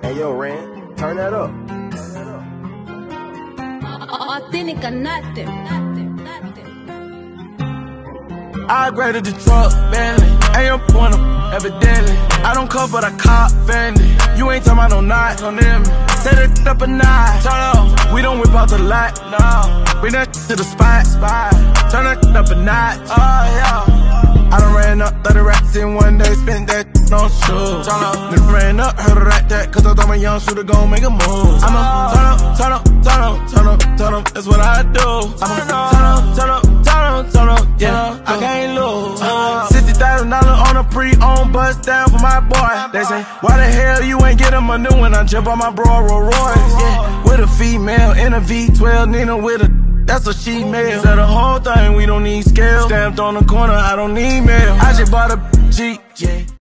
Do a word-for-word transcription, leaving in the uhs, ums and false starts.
Hey yo, Ren, turn that up. Authentic or nothing. I upgraded the truck, Bentley. Ain't up on them, evidently. I don't cut, but I cop Fendi. You ain't talking about no knots on them. Set it up a notch. Turn up. We don't whip out the light, no. Bring that to the spot, spot. Turn that up a notch. Oh yeah. I done ran up thirty racks in one day, spent that on shoes. Turn up, then ran up, heard her like that, cause I thought my young shooter gon' make a move. I'ma turn up, turn up, turn up, turn up, turn up, that's what I do. I'ma turn up, turn up, turn up, turn up, yeah, I can't lose. sixty thousand dollars on a pre-owned bus down for my boy. They say, why the hell you ain't get him a new one? I jump on my bro, Rolls Royce, yeah. With a female in a V twelve, Nina with a that's what she made. Said the whole thing, we don't need scale. Stamped on the corner, I don't need mail. I just bought a Jeep, yeah.